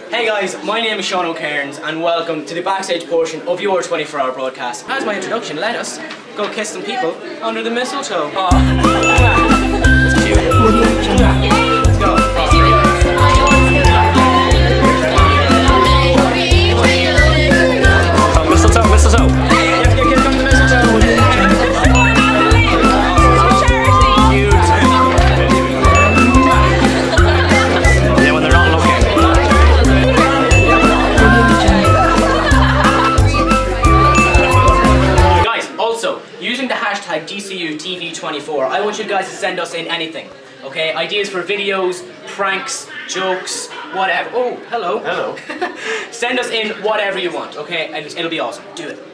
Hey guys, my name is Sean O'Cairns and welcome to the backstage portion of your 24-hour broadcast. As my introduction, let us go kiss some people under the mistletoe. Oh. It's cute. Let's go. Mistletoe, mistletoe. Get from the mistletoe. Yeah, when they're not looking. Guys, also, using the hashtag DCUTV24, I want you guys to send us in anything. Okay, ideas for videos, pranks, jokes, whatever. Oh, hello. Hello. Send us in whatever you want, okay? And it'll be awesome. Do it.